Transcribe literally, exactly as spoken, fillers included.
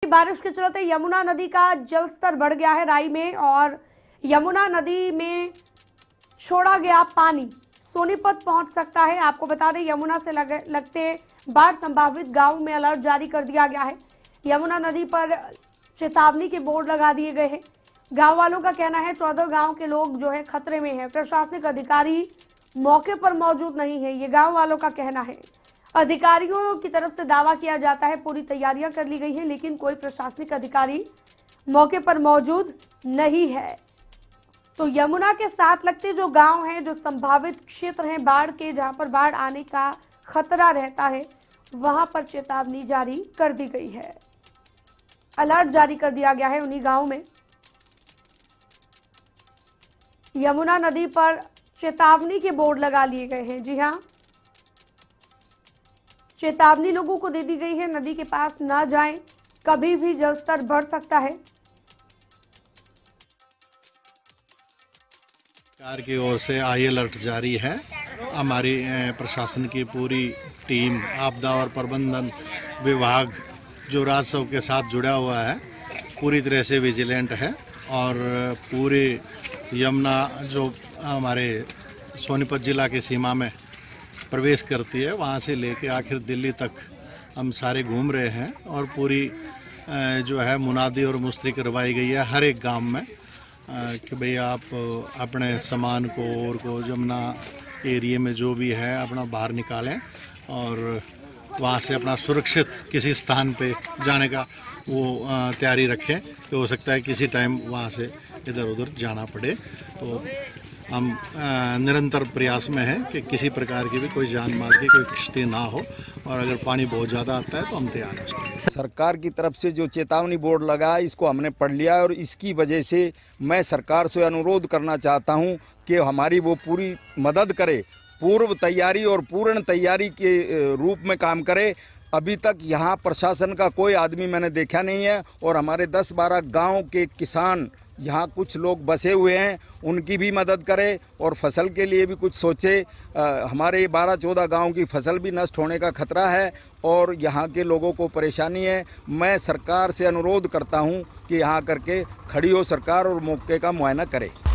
बारिश के चलते यमुना नदी का जलस्तर बढ़ गया है राई में और यमुना नदी में छोड़ा गया पानी सोनीपत पहुंच सकता है। आपको बता दें यमुना से लग, लगते बाढ़ संभावित गांव में अलर्ट जारी कर दिया गया है। यमुना नदी पर चेतावनी के बोर्ड लगा दिए गए हैं। गांव वालों का कहना है चौदह गांव के लोग जो है खतरे में हैं। प्रशासनिक अधिकारी मौके पर मौजूद नहीं है, ये गांव वालों का कहना है। अधिकारियों की तरफ से दावा किया जाता है पूरी तैयारियां कर ली गई हैं, लेकिन कोई प्रशासनिक अधिकारी मौके पर मौजूद नहीं है। तो यमुना के साथ लगते जो गांव हैं, जो संभावित क्षेत्र हैं बाढ़ के, जहां पर बाढ़ आने का खतरा रहता है, वहां पर चेतावनी जारी कर दी गई है। अलर्ट जारी कर दिया गया है उन्हीं गांव में। यमुना नदी पर चेतावनी के बोर्ड लगा लिए गए हैं। जी हां, चेतावनी लोगों को दे दी गई है, नदी के पास ना जाएं, कभी भी जलस्तर बढ़ सकता है। सरकार की ओर से आई अलर्ट जारी है। हमारी प्रशासन की पूरी टीम, आपदा और प्रबंधन विभाग जो राजस्व के साथ जुड़ा हुआ है, पूरी तरह से विजिलेंट है और पूरे यमुना जो हमारे सोनीपत जिला की सीमा में प्रवेश करती है, वहाँ से लेके आखिर दिल्ली तक हम सारे घूम रहे हैं और पूरी जो है मुनादी और मुस्तरी करवाई गई है हर एक गांव में कि भाई आप अपने सामान को और को यमुना एरिया में जो भी है अपना बाहर निकालें और वहाँ से अपना सुरक्षित किसी स्थान पे जाने का वो तैयारी रखें कि हो सकता है किसी टाइम वहाँ से इधर उधर जाना पड़े। तो हम निरंतर प्रयास में हैं कि किसी प्रकार की भी कोई जान माल की कोई क्षति ना हो और अगर पानी बहुत ज़्यादा आता है तो हम तैयार हैं। सरकार की तरफ से जो चेतावनी बोर्ड लगा है इसको हमने पढ़ लिया है और इसकी वजह से मैं सरकार से अनुरोध करना चाहता हूं कि हमारी वो पूरी मदद करे, पूर्व तैयारी और पूर्ण तैयारी के रूप में काम करे। अभी तक यहाँ प्रशासन का कोई आदमी मैंने देखा नहीं है और हमारे दस बारह गांव के किसान यहाँ कुछ लोग बसे हुए हैं, उनकी भी मदद करे और फसल के लिए भी कुछ सोचे। आ, हमारे बारह चौदह गांव की फसल भी नष्ट होने का खतरा है और यहाँ के लोगों को परेशानी है। मैं सरकार से अनुरोध करता हूँ कि यहाँ करके खड़ी हो सरकार और मौके का मुआयना करे।